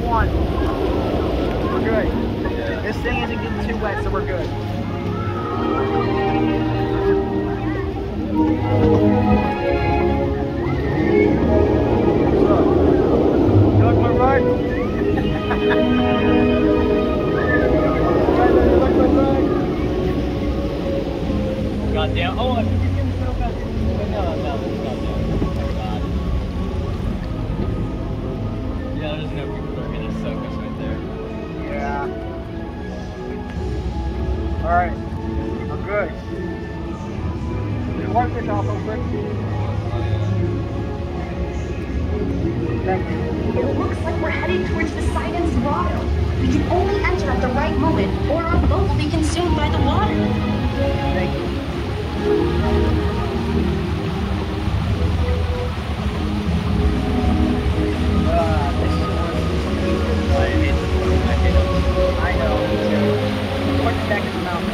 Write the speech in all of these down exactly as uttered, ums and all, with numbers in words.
one. We're good. Yeah. This thing isn't getting too wet, so we're good. So, you like my ride? Goddamn. Oh, I think you can throw back. No, no, goddamn. Yeah, there's no people that are gonna suck us right there. Yeah. Alright. I'm good. Just wipe this off real quick. Thank you. It looks like we're headed towards the Sidon's grotto. We can only enter at the right moment, or our boat will be consumed by the water. Thank you. I know. Put it back in the mouth.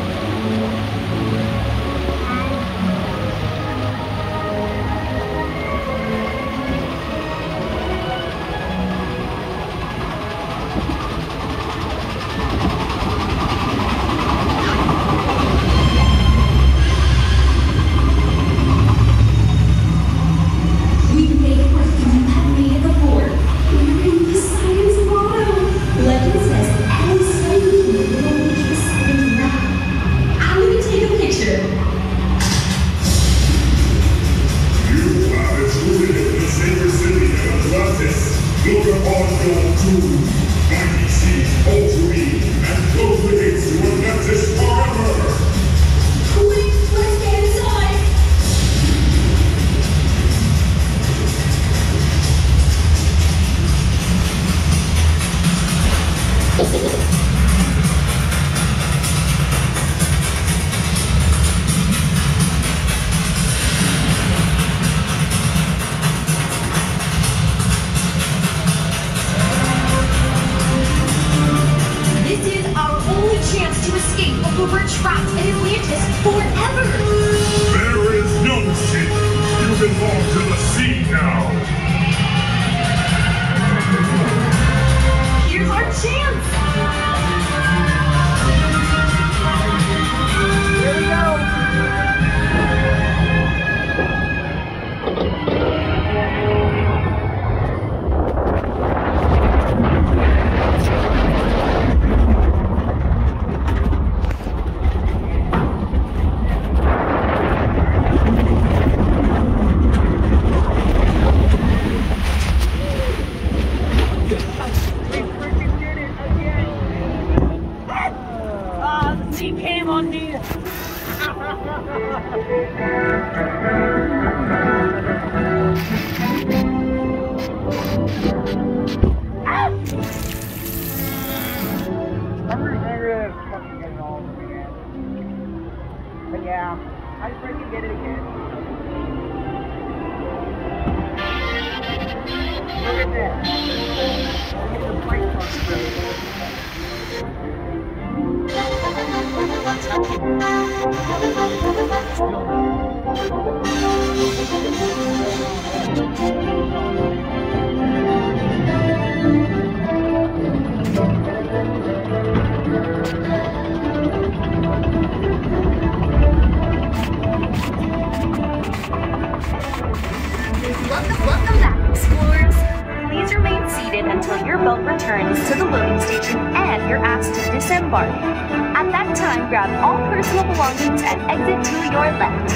At that time, grab all personal belongings and exit to your left.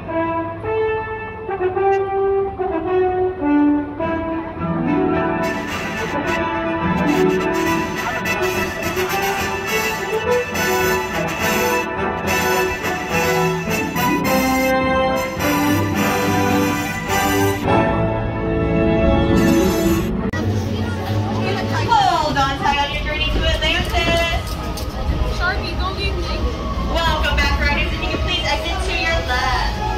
Hold on tight on your journey to Atlantis. Sharky, don't leave me. Welcome back, riders, and you can please exit to your left.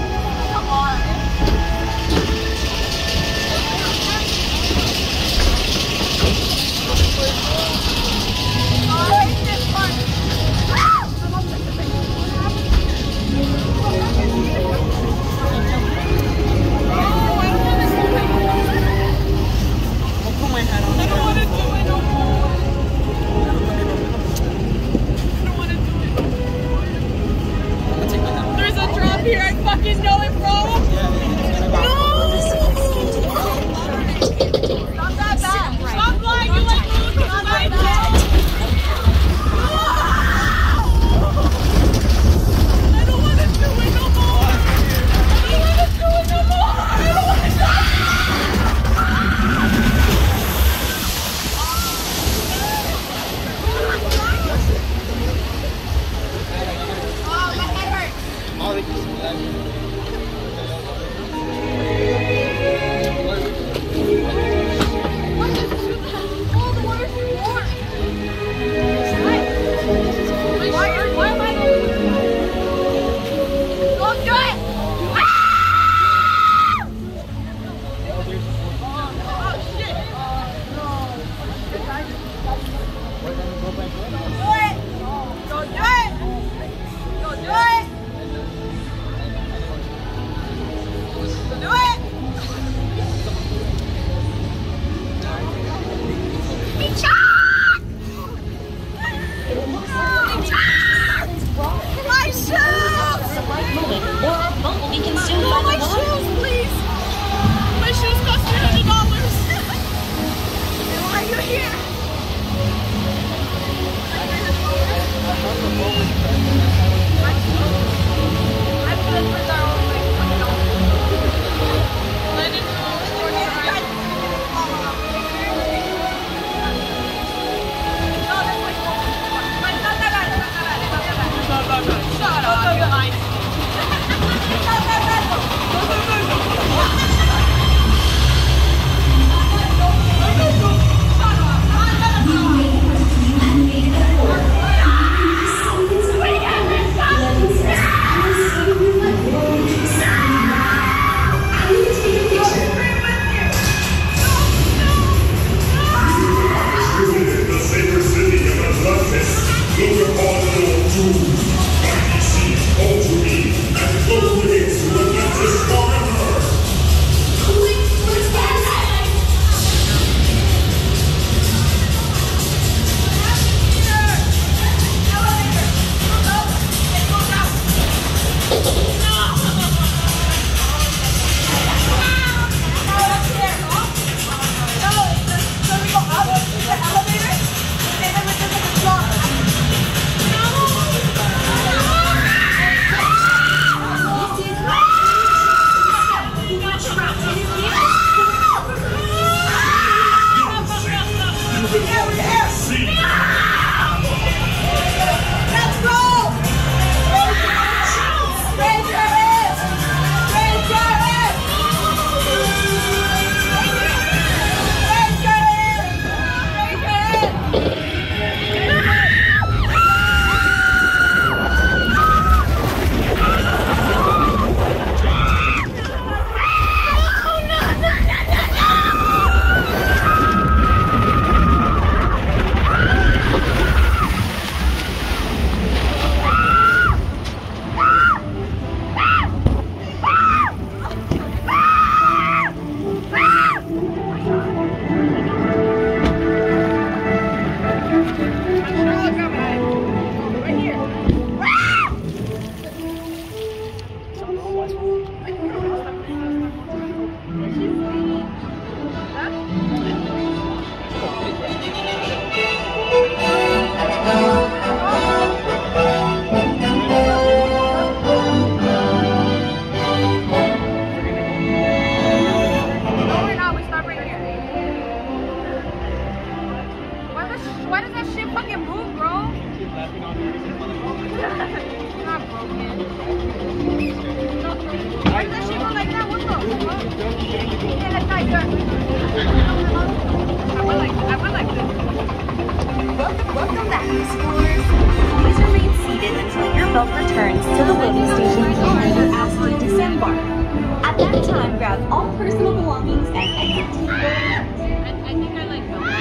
I think I like both.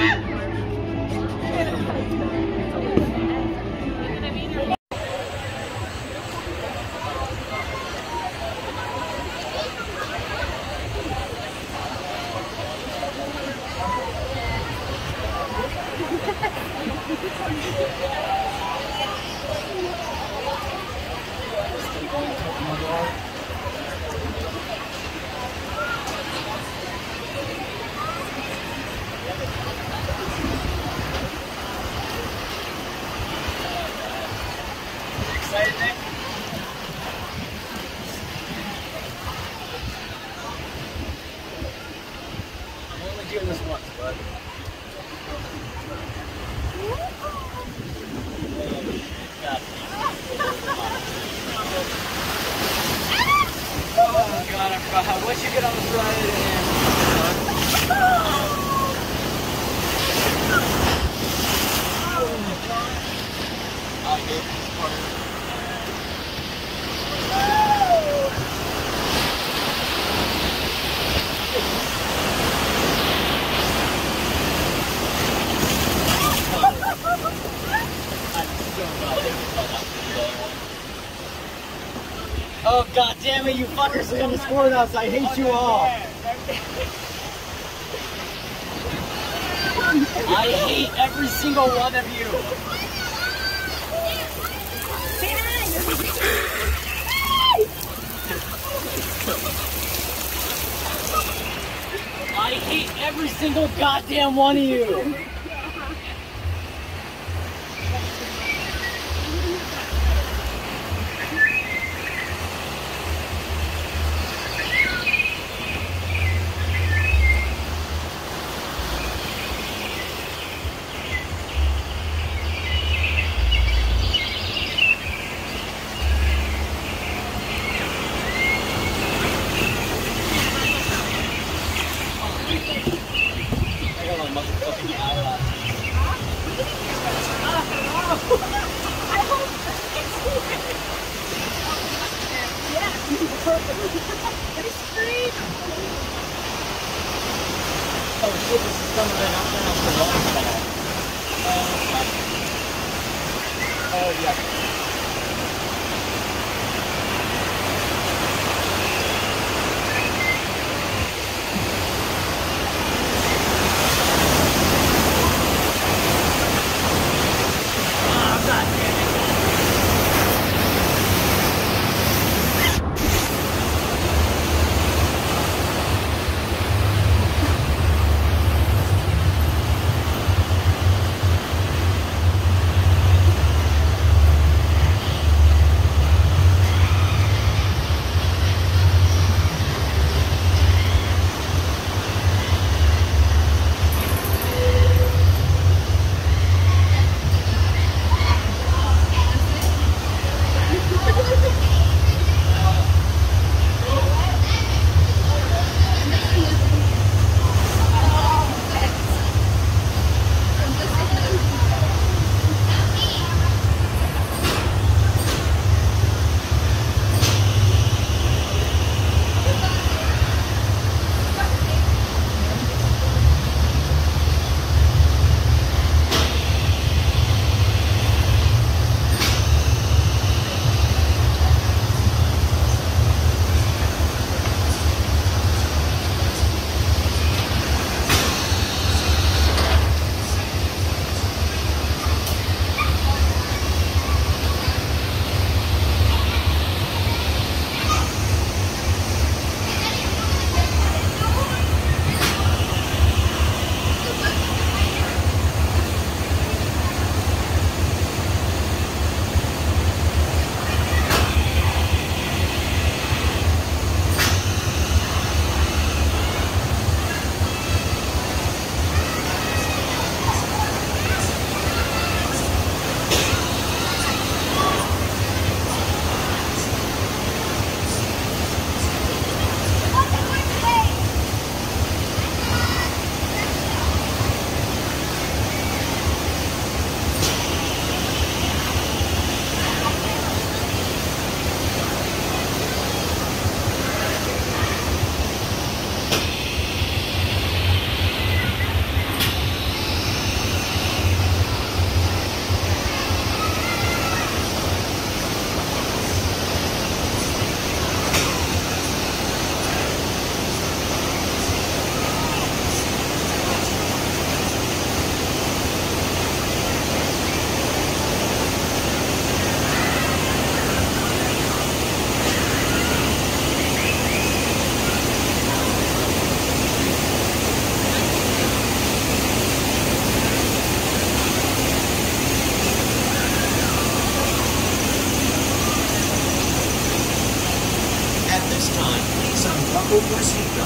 Excited, Nick? I'm only doing this once, bud. Oh god, I forgot. Once you get on this ride, I hate this part. Oh god damn it, you fuckers are gonna score us. I hate you all. I hate every single one of you. I hate every single goddamn one of you. Oh shit, this is some of the not the wrong ball. Oh, oh yeah.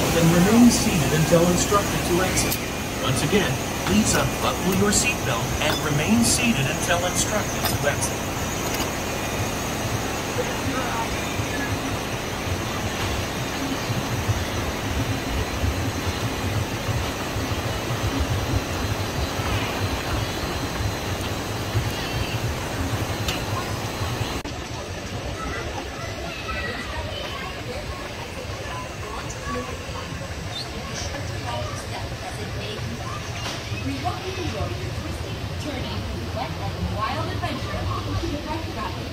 seatbelt and remain seated until instructed to exit. Once again, please unbuckle your seatbelt and remain seated until instructed to exit. We hope you enjoy your twisting, turning, wet, and wild adventure through the Wreck Rapids.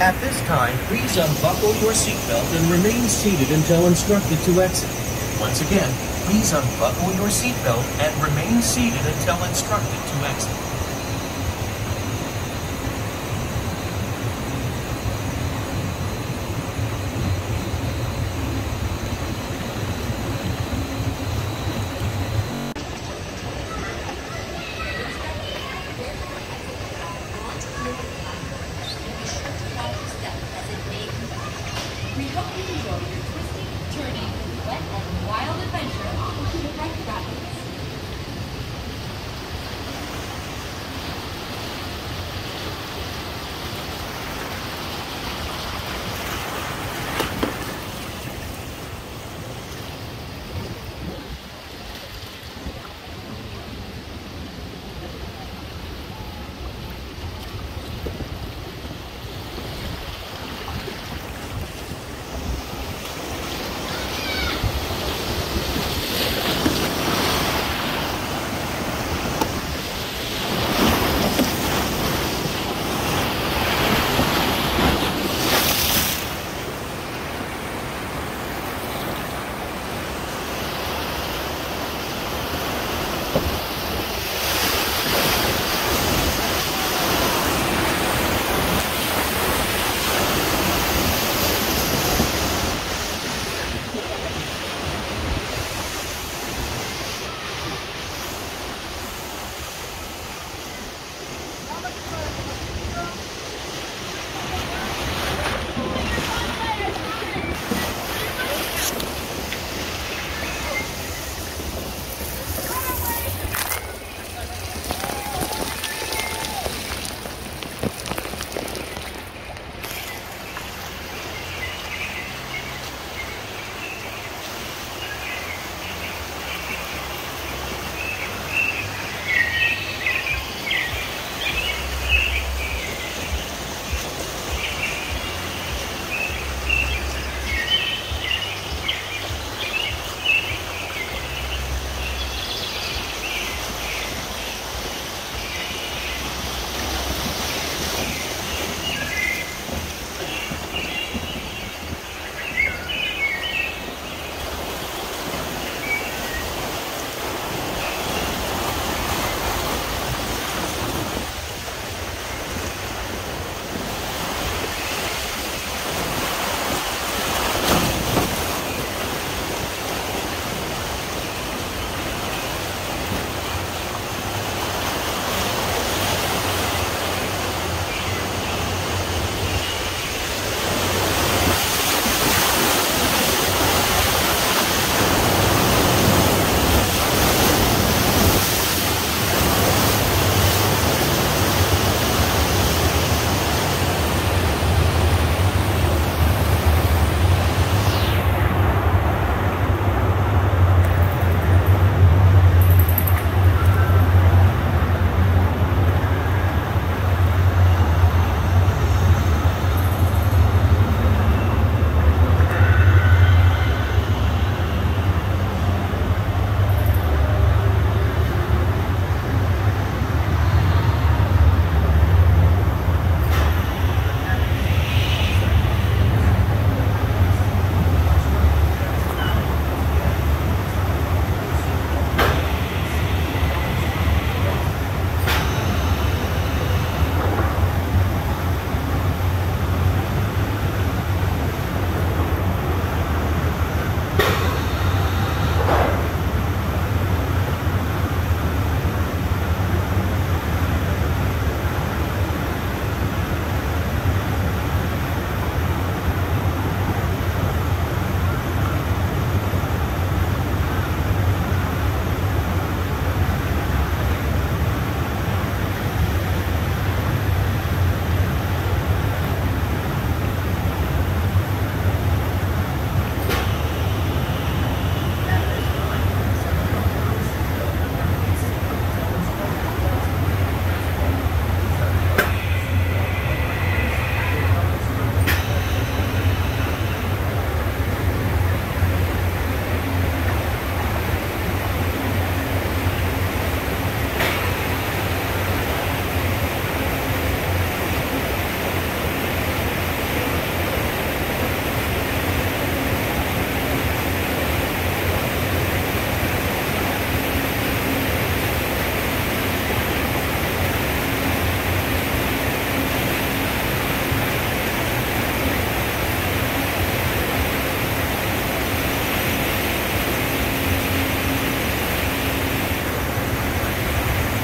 At this time, please unbuckle your seatbelt and remain seated until instructed to exit. Once again, please unbuckle your seatbelt and remain seated until instructed to exit. We hope you enjoy your twisting, turning, wet, and wild adventure on the Ride Rapids.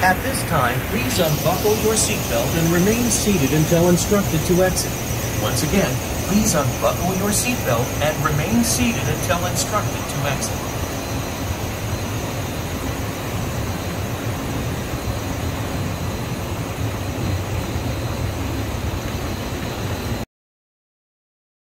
At this time, please unbuckle your seatbelt and remain seated until instructed to exit. Once again, please unbuckle your seatbelt and remain seated until instructed to exit.